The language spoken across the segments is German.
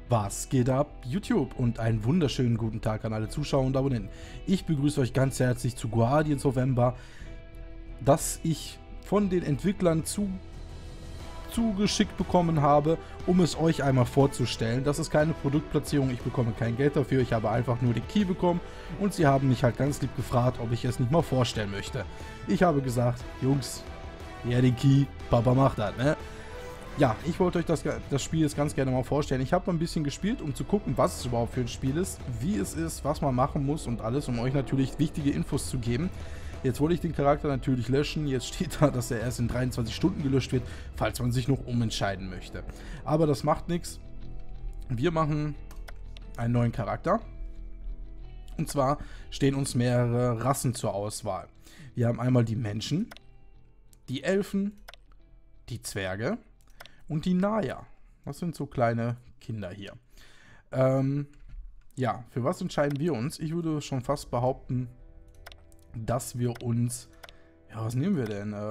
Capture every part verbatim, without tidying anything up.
Was geht ab, YouTube? Und einen wunderschönen guten Tag an alle Zuschauer und Abonnenten. Ich begrüße euch ganz herzlich zu Guardians of Ember, das ich von den Entwicklern zu, zugeschickt bekommen habe, um es euch einmal vorzustellen. Das ist keine Produktplatzierung, ich bekomme kein Geld dafür, ich habe einfach nur den Key bekommen und sie haben mich halt ganz lieb gefragt, ob ich es nicht mal vorstellen möchte. Ich habe gesagt, Jungs, ja den Key, Papa macht das, ne? Ja, ich wollte euch das, das Spiel jetzt ganz gerne mal vorstellen. Ich habe ein bisschen gespielt, um zu gucken, was es überhaupt für ein Spiel ist, wie es ist, was man machen muss und alles, um euch natürlich wichtige Infos zu geben. Jetzt wollte ich den Charakter natürlich löschen. Jetzt steht da, dass er erst in dreiundzwanzig Stunden gelöscht wird, falls man sich noch umentscheiden möchte. Aber das macht nichts. Wir machen einen neuen Charakter. Und zwar stehen uns mehrere Rassen zur Auswahl. Wir haben einmal die Menschen, die Elfen, die Zwerge und die Naya. Das sind so kleine Kinder hier. Ähm, ja, für was entscheiden wir uns? Ich würde schon fast behaupten, dass wir uns... Ja, was nehmen wir denn? Äh,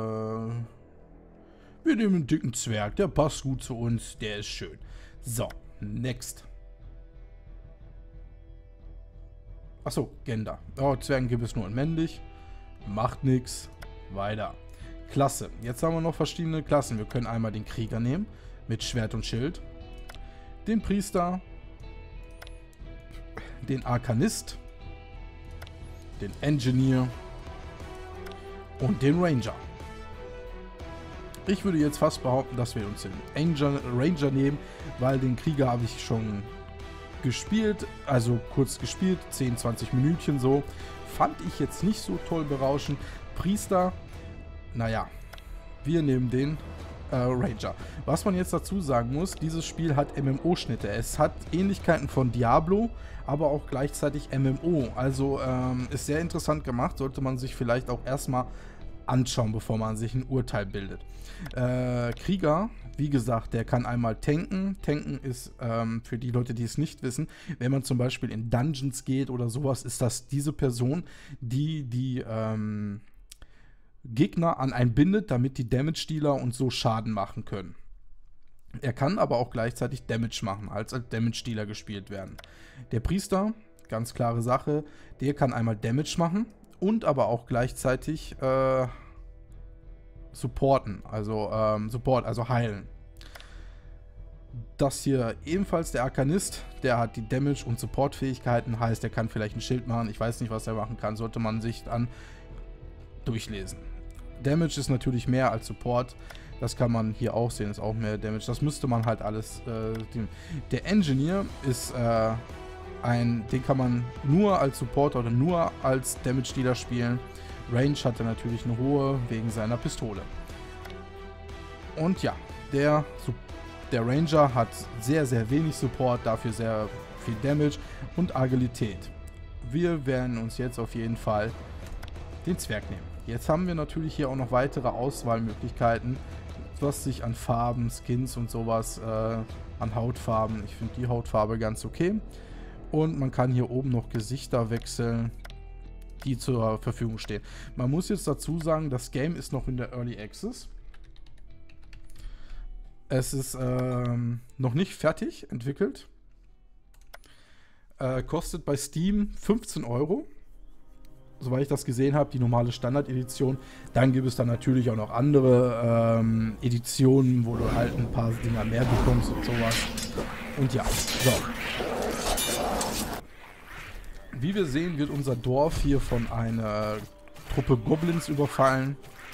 wir nehmen einen dicken Zwerg. Der passt gut zu uns. Der ist schön. So, next. Achso, Gender. Oh, Zwergen gibt es nur in männlich. Macht nichts. Weiter. Klasse. Jetzt haben wir noch verschiedene Klassen. Wir können einmal den Krieger nehmen, mit Schwert und Schild. Den Priester. Den Arkanist. Den Engineer. Und den Ranger. Ich würde jetzt fast behaupten, dass wir uns den Ranger, Ranger nehmen, weil den Krieger habe ich schon gespielt. Also kurz gespielt. zehn, zwanzig Minütchen so. Fand ich jetzt nicht so toll berauschend. Priester. Naja, wir nehmen den äh, Ranger. Was man jetzt dazu sagen muss, dieses Spiel hat M M O-Schnitte. Es hat Ähnlichkeiten von Diablo, aber auch gleichzeitig M M O. Also ähm, ist sehr interessant gemacht, sollte man sich vielleicht auch erstmal anschauen, bevor man sich ein Urteil bildet. Äh, Krieger, wie gesagt, der kann einmal tanken. Tanken ist, ähm, für die Leute, die es nicht wissen, wenn man zum Beispiel in Dungeons geht oder sowas, ist das diese Person, die die... Ähm, Gegner an einen bindet, damit die Damage-Dealer und so Schaden machen können. Er kann aber auch gleichzeitig Damage machen, als als Damage-Dealer gespielt werden. Der Priester, ganz klare Sache, der kann einmal Damage machen und aber auch gleichzeitig äh, supporten, also ähm, Support, also heilen. Das hier ebenfalls der Arkanist, der hat die Damage- und Support-Fähigkeiten, heißt, er kann vielleicht ein Schild machen, ich weiß nicht, was er machen kann, sollte man sich dann durchlesen. Damage ist natürlich mehr als Support. Das kann man hier auch sehen, ist auch mehr Damage. Das müsste man halt alles... Äh, der Engineer ist äh, ein... Den kann man nur als Supporter oder nur als Damage-Dealer spielen. Range hat er natürlich eine hohe, wegen seiner Pistole. Und ja, der, der Ranger hat sehr, sehr wenig Support, dafür sehr viel Damage und Agilität. Wir werden uns jetzt auf jeden Fall den Zwerg nehmen. Jetzt haben wir natürlich hier auch noch weitere Auswahlmöglichkeiten, was sich an Farben, Skins und sowas, äh, an Hautfarben, ich finde die Hautfarbe ganz okay. Und man kann hier oben noch Gesichter wechseln, die zur Verfügung stehen. Man muss jetzt dazu sagen, das Game ist noch in der Early Access. Es ist ähm, noch nicht fertig entwickelt. Äh, kostet bei Steam fünfzehn Euro. Soweit ich das gesehen habe, die normale Standard-Edition. Dann gibt es dann natürlich auch noch andere ähm, Editionen, wo du halt ein paar Dinger mehr bekommst und sowas. Und ja, so. Wie wir sehen, wird unser Dorf hier von einer Truppe Goblins überfallen.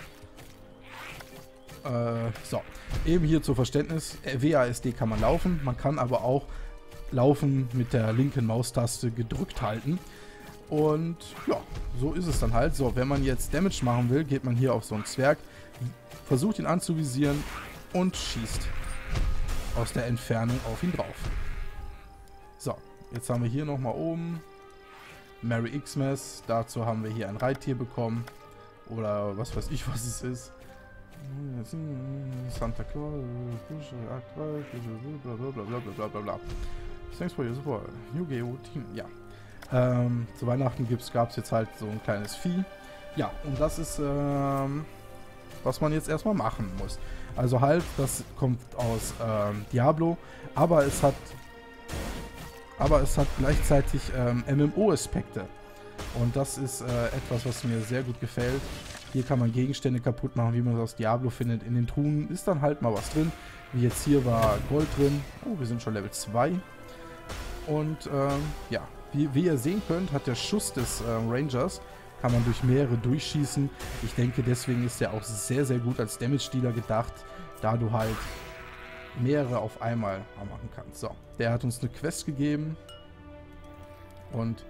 Äh, so. Eben hier zur Verständnis, W A S D kann man laufen, man kann aber auch laufen mit der linken Maustaste gedrückt halten. Und ja, so ist es dann halt. So, wenn man jetzt Damage machen will, geht man hier auf so einen Zwerg, versucht ihn anzuvisieren und schießt aus der Entfernung auf ihn drauf. So, jetzt haben wir hier nochmal oben Merry Xmas. Dazu haben wir hier ein Reittier bekommen. Oder was weiß ich, was es ist. Santa Claus, blablabla. Thanks for your support. Yu-Gi-Oh! Team, ja. Ähm, zu Weihnachten gab es jetzt halt so ein kleines Vieh. Ja, und das ist, ähm, was man jetzt erstmal machen muss. Also halt, das kommt aus ähm, Diablo, aber es hat aber es hat gleichzeitig ähm, M M O-Aspekte. Und das ist äh, etwas, was mir sehr gut gefällt. Hier kann man Gegenstände kaputt machen, wie man das aus Diablo findet. In den Truhen ist dann halt mal was drin. Wie jetzt hier war Gold drin. Oh, wir sind schon Level zwei. Und ähm, ja, wie, wie ihr sehen könnt, hat der Schuss des äh, Rangers, kann man durch mehrere durchschießen. Ich denke, deswegen ist der auch sehr, sehr gut als Damage-Dealer gedacht, da du halt mehrere auf einmal machen kannst. So, der hat uns eine Quest gegeben. Und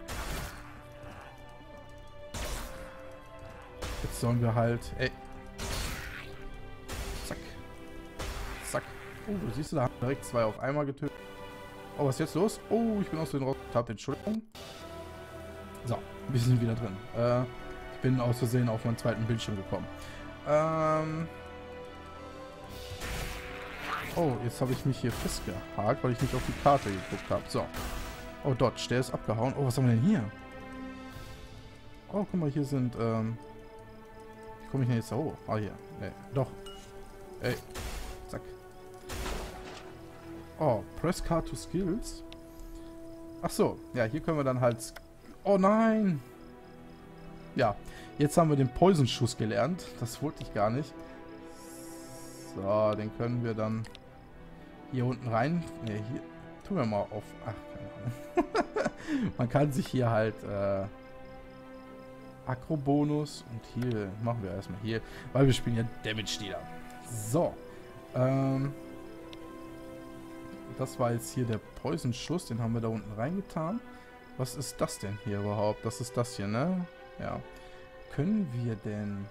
jetzt sollen wir halt... Ey. Zack. Zack. Oh, du siehst, da haben wir direkt zwei auf einmal getötet. Oh, was ist jetzt los? Oh, ich bin aus dem Tab. Entschuldigung. So, wir sind wieder drin. Äh, ich bin aus Versehen auf meinen zweiten Bildschirm gekommen. Ähm... Oh, jetzt habe ich mich hier festgehakt, weil ich nicht auf die Karte geguckt habe. So. Oh, Dodge, der ist abgehauen. Oh, was haben wir denn hier? Oh, guck mal, hier sind, ähm... Wie komme ich denn jetzt da hoch? Ah, hier. Nee, doch. Ey. Zack. Oh, Press Card to Skills. Ach so. Ja, hier können wir dann halt... Oh, nein! Ja, jetzt haben wir den Poison-Schuss gelernt. Das wollte ich gar nicht. So, den können wir dann... Hier unten rein. Ne, hier. Tun wir mal auf. Ach, keine Ahnung. Man kann sich hier halt äh, Akro-Bonus und hier machen wir erstmal hier, weil wir spielen ja Damage-Dealer. So. Ähm, das war jetzt hier der Poison-Schuss, den haben wir da unten reingetan. Was ist das denn hier überhaupt? Das ist das hier, ne? Ja. Können wir denn...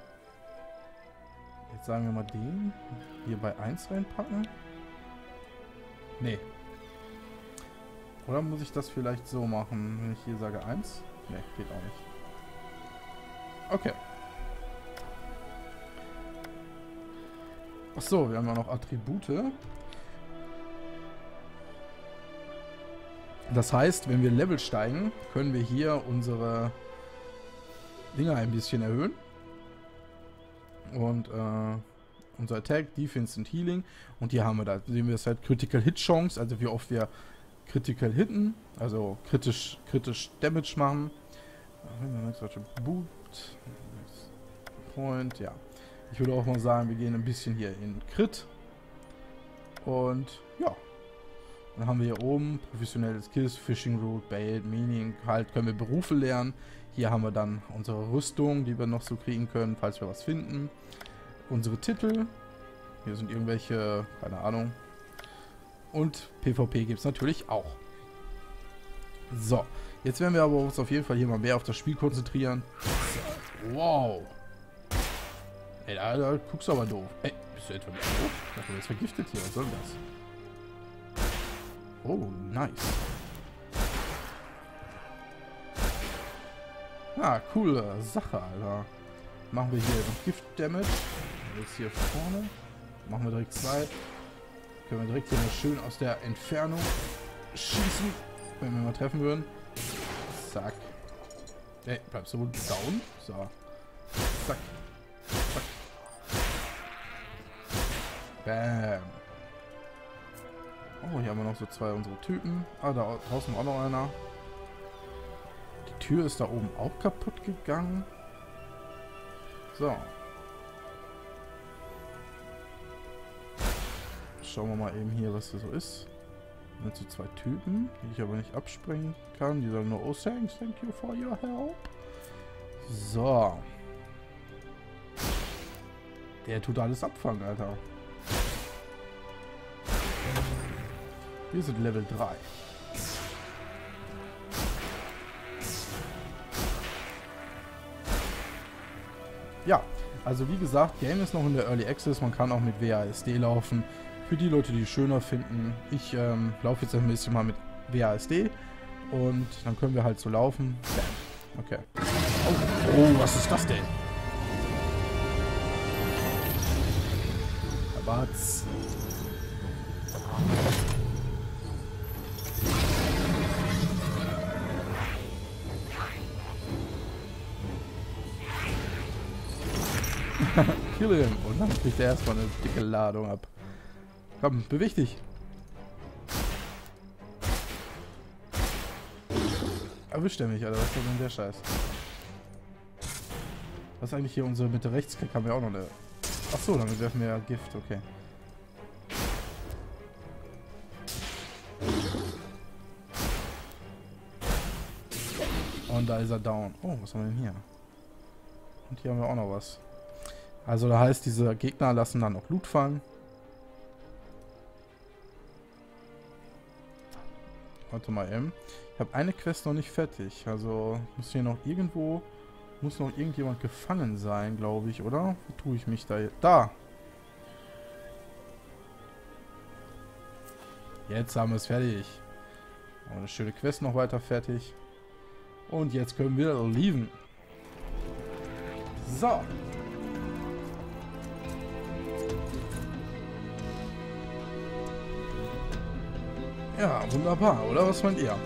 Jetzt sagen wir mal den hier bei eins reinpacken? Nee. Oder muss ich das vielleicht so machen, wenn ich hier sage eins? Nee, geht auch nicht. Okay. Achso, wir haben ja noch Attribute. Das heißt, wenn wir Level steigen, können wir hier unsere Dinger ein bisschen erhöhen. Und äh, unser Attack, Defense und Healing. Und hier haben wir da, sehen wir es halt Critical Hit Chance, also wie oft wir Critical hitten, also kritisch, kritisch Damage machen. Boot, Point, ja. Ich würde auch mal sagen, wir gehen ein bisschen hier in Crit. Und ja. Dann haben wir hier oben professionelle Skills, Fishing Route, Bait, Meaning, halt können wir Berufe lernen. Hier haben wir dann unsere Rüstung, die wir noch so kriegen können, falls wir was finden. Unsere Titel. Hier sind irgendwelche, keine Ahnung. Und PvP gibt es natürlich auch. So, jetzt werden wir aber uns auf jeden Fall hier mal mehr auf das Spiel konzentrieren. Wow. Ey, da, da guckst du aber doof. Ey, bist du etwa doof? Ich bin jetzt vergiftet hier, was soll das? Oh, nice. Ah, coole Sache, Alter. Machen wir hier noch Gift-Damage. Jetzt hier vorne. Machen wir direkt zwei. Können wir direkt hier mal schön aus der Entfernung schießen. Wenn wir mal treffen würden. Zack. Ey, bleibst du wohl down? So. Zack. Zack. Bam. Oh, hier haben wir noch so zwei unsere Typen. Ah, da draußen auch noch einer. Die Tür ist da oben auch kaputt gegangen. So. Schauen wir mal eben hier, was hier so ist. Mit so zwei Typen, die ich aber nicht abspringen kann. Die sagen nur, oh thanks, thank you for your help. So. Der tut alles abfangen, Alter. Wir sind Level drei. Ja, also wie gesagt, Game ist noch in der Early Access. Man kann auch mit W A S D laufen. Für die Leute, die es schöner finden. Ich ähm, laufe jetzt ein bisschen mal mit W A S D. Und dann können wir halt so laufen. Bam. Okay. Oh, oh, was ist das denn? Rabatz. Kill him. Und dann kriegt er erstmal eine dicke Ladung ab. Komm, beweg dich. Erwischt er mich, Alter. Was ist denn der Scheiß? Was ist eigentlich hier unsere Mitte-Rechts-Klick? Haben wir auch noch eine... Achso, damit werfen wir ja Gift, okay. Und da ist er down. Oh, was haben wir denn hier? Und hier haben wir auch noch was. Also da heißt, diese Gegner lassen dann auch Loot fallen. Warte mal eben. Ich habe eine Quest noch nicht fertig. Also muss hier noch irgendwo... Muss noch irgendjemand gefangen sein, glaube ich, oder? Wie tue ich mich da jetzt? Da! Jetzt haben wir es fertig. Eine schöne Quest noch weiter fertig. Und jetzt können wir leaven. So. Ja, wunderbar, oder? Was meint ihr?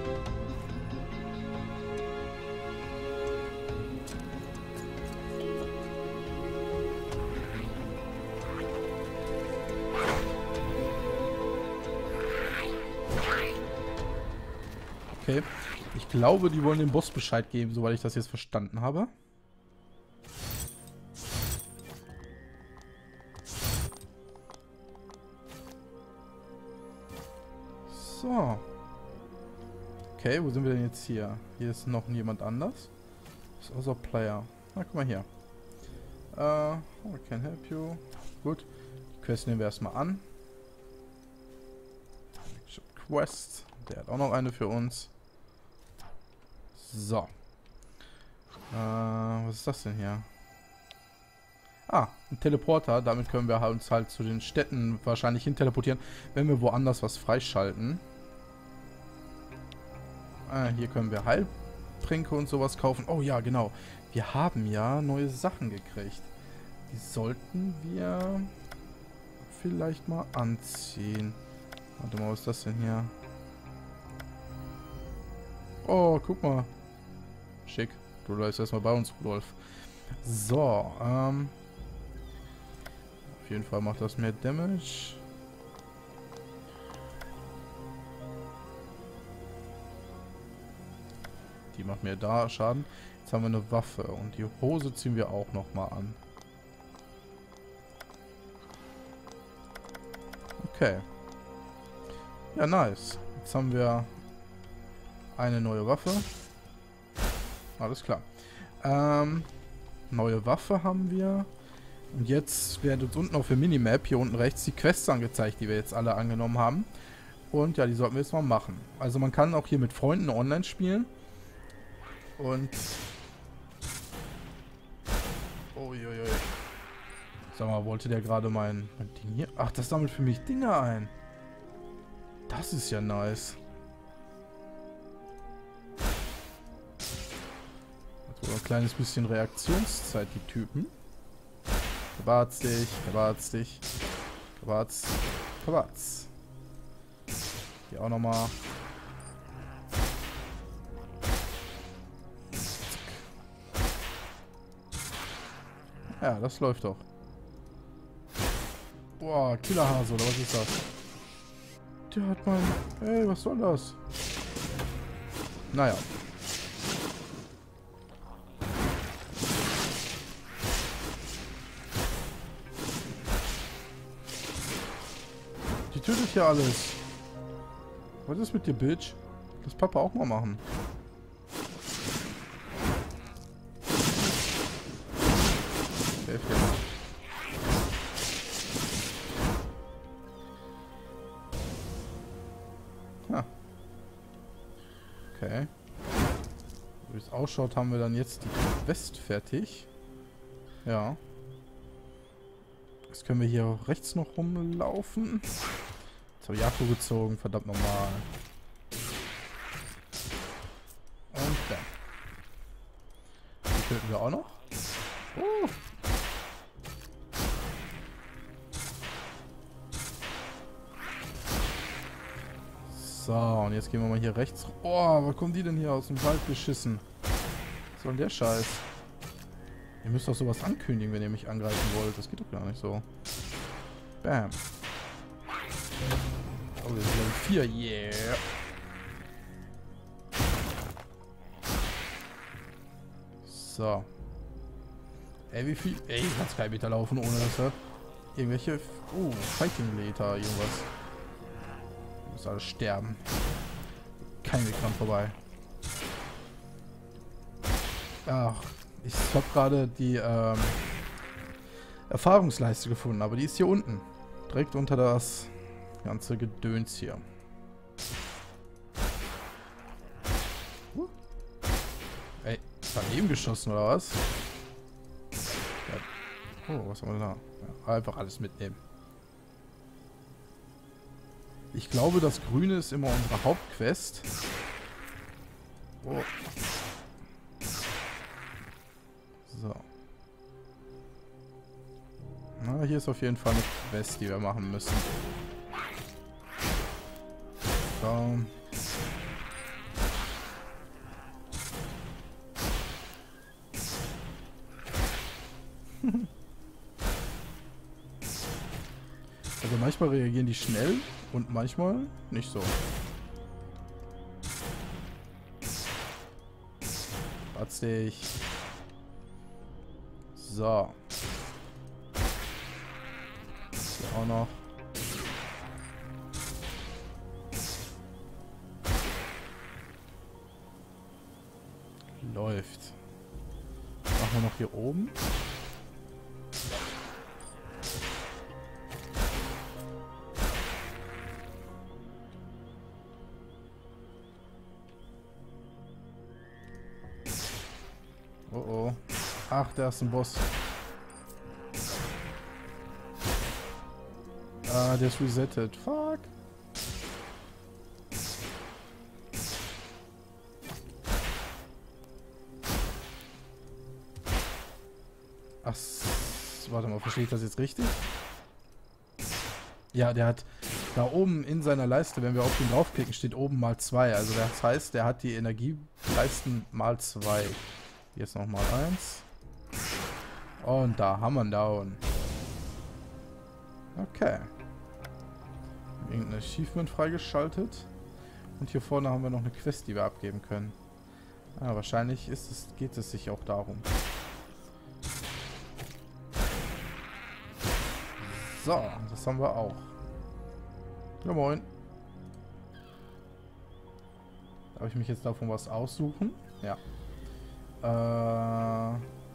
Okay. Ich glaube, die wollen dem Boss Bescheid geben, soweit ich das jetzt verstanden habe. So. Okay, wo sind wir denn jetzt hier? Hier ist noch jemand anders. Das ist außer Player. Na, guck mal hier. Äh, uh, I can help you. Gut. Die Quest nehmen wir erstmal an. Quest. Der hat auch noch eine für uns. So. Äh, was ist das denn hier? Ah, ein Teleporter. Damit können wir uns halt zu den Städten wahrscheinlich hin teleportieren, wenn wir woanders was freischalten. Ah, hier können wir Heiltränke und sowas kaufen. Oh ja, genau. Wir haben ja neue Sachen gekriegt. Die sollten wir vielleicht mal anziehen. Warte mal, was ist das denn hier? Oh, guck mal. Schick. Du bleibst erstmal bei uns, Rudolf. So, ähm. Auf jeden Fall macht das mehr Damage. Die macht mehr da Schaden. Jetzt haben wir eine Waffe und die Hose ziehen wir auch nochmal an. Okay. Ja, nice. Jetzt haben wir eine neue Waffe. Alles klar. Ähm, neue Waffe haben wir. Und jetzt werden uns unten auf der Minimap, hier unten rechts, die Quests angezeigt, die wir jetzt alle angenommen haben. Und ja, die sollten wir jetzt mal machen. Also man kann auch hier mit Freunden online spielen. Und... Uiuiui. Sag mal, wollte der gerade mein, mein Ding hier... Ach, das sammelt für mich Dinge ein. Das ist ja nice. Jetzt wohl ein kleines bisschen Reaktionszeit, die Typen. Kabatz dich, kabatz dich. Kabatz, kabatz. Hier auch nochmal. Ja, das läuft doch. Boah, Killerhase, oder was ist das? Der hat mein... Ey, was soll das? Naja. Die tötet hier alles. Was ist mit dir, Bitch? Das Papa auch mal machen. Ha. Okay. Wie es ausschaut, haben wir dann jetzt die West fertig. Ja. Jetzt können wir hier rechts noch rumlaufen. Jetzt habe ich Akku gezogen, verdammt nochmal. Und dann. Die töten wir auch noch. Uh. So, und jetzt gehen wir mal hier rechts. Oh, wo kommen die denn hier aus dem Wald geschissen? Was soll denn der Scheiß? Ihr müsst doch sowas ankündigen, wenn ihr mich angreifen wollt. Das geht doch gar nicht so. Bam. Oh, wir sind Level vier. Yeah. So. Ey, wie viel... Ey, ich kann kein Meter laufen, ohne dass er... Irgendwelche... Oh, Fighting Later, irgendwas. Ich muss alles sterben. Kein Weg dran vorbei. Ach, ich habe gerade die ähm, Erfahrungsleiste gefunden, aber die ist hier unten. Direkt unter das ganze Gedöns hier. Uh. Ey, daneben geschossen oder was? Ja. Oh, was haben wir da? Ja, einfach alles mitnehmen. Ich glaube, das Grüne ist immer unsere Hauptquest. Oh. So. Na, hier ist auf jeden Fall eine Quest, die wir machen müssen. So. Also manchmal reagieren die schnell und manchmal nicht so. Platz dich. So. Hier auch noch. Läuft. Machen wir noch hier oben. Oh oh. Ach, der ist ein Boss. Ah, der ist resettet. Fuck. Ach, warte mal, verstehe ich das jetzt richtig? Ja, der hat da oben in seiner Leiste, wenn wir auf den draufklicken, steht oben mal zwei. Also das heißt, der hat die Energieleisten mal zwei. Jetzt nochmal eins. Und da haben wir ihn down. Okay. Irgendein Achievement freigeschaltet. Und hier vorne haben wir noch eine Quest, die wir abgeben können. Ah, wahrscheinlich ist es, geht es sich auch darum. So, das haben wir auch. Ja, moin. Darf ich mich jetzt davon was aussuchen? Ja. Äh...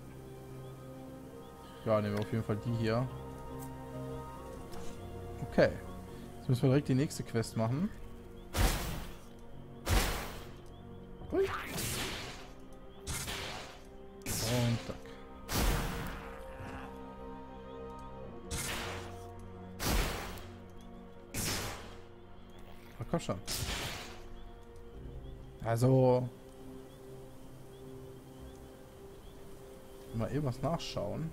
Ja, nehmen wir auf jeden Fall die hier. Okay. Jetzt müssen wir direkt die nächste Quest machen. Ui. Und zack. Na komm schon. Also... Mal eben was nachschauen.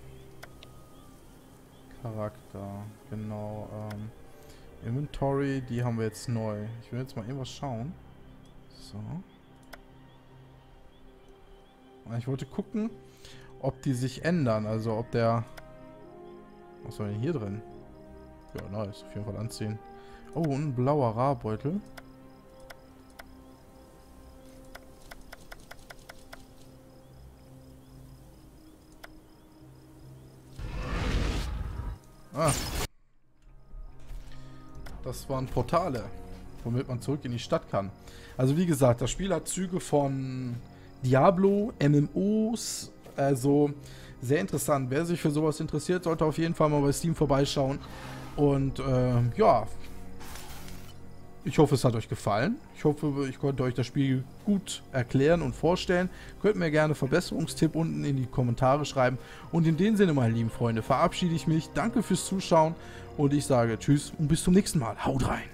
Charakter, genau. Ähm, Inventory, die haben wir jetzt neu. Ich will jetzt mal irgendwas schauen. So. Ich wollte gucken, ob die sich ändern. Also ob der... Was soll denn hier drin? Ja, nice. Auf jeden Fall anziehen. Oh, ein blauer Rahbeutel. Ah. Das waren Portale, womit man zurück in die Stadt kann. Also wie gesagt, das Spiel hat Züge von Diablo, M M Os, also sehr interessant. Wer sich für sowas interessiert, sollte auf jeden Fall mal bei Steam vorbeischauen. Und äh, ja, ich hoffe, es hat euch gefallen. Ich hoffe, ich konnte euch das Spiel gut erklären und vorstellen. Könnt mir gerne Verbesserungstipp unten in die Kommentare schreiben. Und in dem Sinne, meine lieben Freunde, verabschiede ich mich. Danke fürs Zuschauen und ich sage Tschüss und bis zum nächsten Mal. Haut rein!